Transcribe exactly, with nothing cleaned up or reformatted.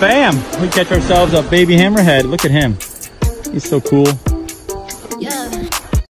bam! We catch ourselves a baby hammerhead. Look at him. He's so cool. Yeah.